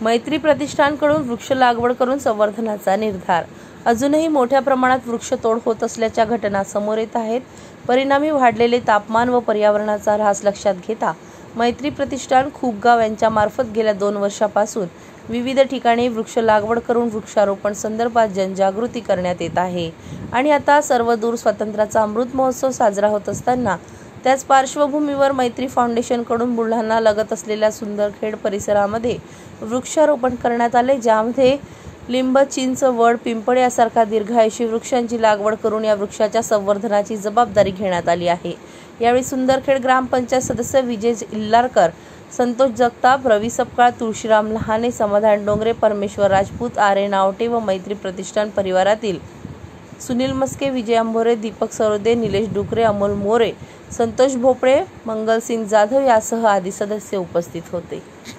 मैत्री प्रतिष्ठानकडून वृक्ष लागवड करून संवर्धनाचा निर्धार। अजूनही मोठ्या प्रमाणात वृक्षतोड होत असल्याच्या घटना समोर येत आहेत। परिणामी वाढलेले तापमान व पर्यावरणाचा ऱ्हास लक्षात घेता मैत्री प्रतिष्ठान खूपगाव यांच्या मार्फत गेल्या 2 वर्षापासून विविध ठिकाणी वृक्ष लागवड करून वृक्षारोपण संदर्भात जनजागृती करण्यात येत आहे। आणि आता सर्वदूर स्वातंत्र्याचा अमृत महोत्सव साजरा होत असताना त्याच पार्श्वभूमीवर मैत्री फाउंडेशनकडून बुलढाणा लगत असलेल्या सुंदरखेड परिसरामध्ये वृक्षारोपण करण्यात आले, ज्यामध्ये लिंब, चिंच, वड, पिंपळ यासारख्या दीर्घायुषी वृक्षांची लागवड करून या वृक्षाच्या संवर्धनाची जबाबदारी घेण्यात आली आहे। यावेळी सुंदरखेड ग्रामपंचायत सदस्य विजय इल्लारकर, संतोष जगताप, रवी सपकाळ, तुळशीराम लहाने, समाधान डोंगरे, परमेश्वर राजपूत, आरे नावटे व मैत्री प्रतिष्ठान परिवारातील सुनील मस्के, विजय अंभोरे, दीपक सरोदे, निलेश डुकरे, अमोल मोरे, संतोष भोपळे, मंगलसिंग जाधव यासह आदी सदस्य उपस्थित होते।